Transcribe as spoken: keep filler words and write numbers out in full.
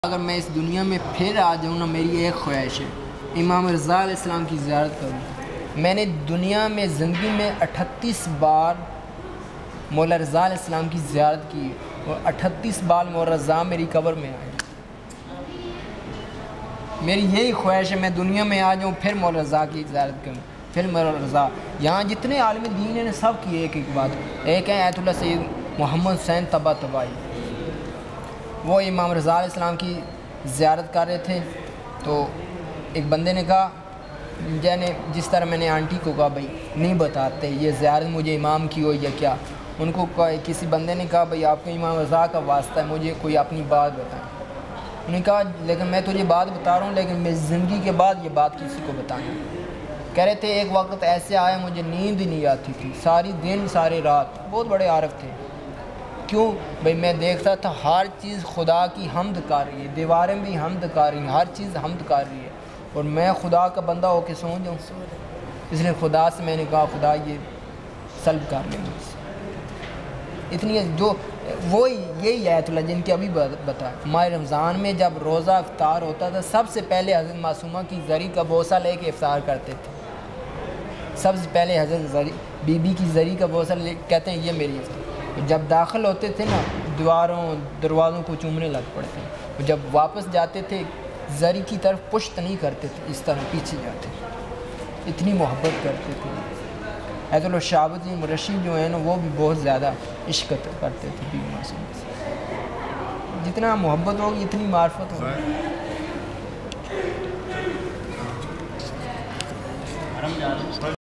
اگر میں اس دنیا میں پھر آ جاؤں نا، میری ایک خواہش ہے امام رضا علیہ السلام کی زیارت کروں۔ میں نے دنیا میں زندگی میں اٹھتیس بار مولا رضا علیہ السلام کی زیارت کی اور اٹھتیس بار مولا رضا میری قبر میں آئے۔ میری یہی خواہش ہے میں دنیا میں آ جاؤں پھر مولا رضا کی زیارت کروں، پھر مولا رضا۔ یہاں جتنے عالم دین ہیں سب کی ایک ایک بات، ایک ہے آیت اللہ سید محمد حسین طباطبائی، وہ امام رضا علیہ السلام کی زیارت کر رہے تھے تو ایک بندے نے کہا، جیسے جس طرح میں نے آنٹی کو کہا بھائی نہیں بتاتے یہ زیارت مجھے امام کی ہو یا کیا، ان کو کسی بندے نے کہا بھائی آپ کو امام رضا کا واسطہ ہے، مجھے کوئی اپنی بات بتائیں۔ انہوں نے کہا لیکن میں تجھے بات بتا رہا ہوں لیکن میری زندگی کے بعد یہ بات کسی کو بتانا۔ کہہ رہے تھے ایک وقت ایسے آیا مجھے نیند ہی نہیں آتی تھی، ساری دن سارے رات، بہت بڑے عارف تھے۔ کیوں بھئی میں دیکھتا تھا ہر چیز خدا کی حمد کر رہی ہے، دیواریں بھی حمد کر رہی ہیں، ہر چیز حمد کر رہی ہے اور میں خدا کا بندہ ہو کے سو جاؤں۔ اس لیے خدا سے میں نے کہا خدا یہ سلب کر لیں مجھ سے۔ اتنی جو وہی یہی آیت اللہ جن کی ابھی بتا، ماہ رمضان میں جب روزہ افطار ہوتا تھا سب سے پہلے حضرت معصومہ کی زری کا بوسہ لے کے افطار کرتے تھے۔ سب سے پہلے حضرت زری بی بی کی زری کا بوسہ لے کہتے ہیں یہ میری افطار۔ جب داخل ہوتے تھے نا دیواروں دروازوں کو چومنے لگ پڑتے ہیں، جب واپس جاتے تھے زری کی طرف پشت نہیں کرتے تھے، اس طرح پیچھے جاتے تھے، اتنی محبت کرتے تھے۔ ایت اللہ شہابتی مرشی جو ہیں نا وہ بھی بہت زیادہ عشق کرتے تھے بی بی معصومہ سے۔ جتنا محبت ہوگی اتنی معرفت ہوگی۔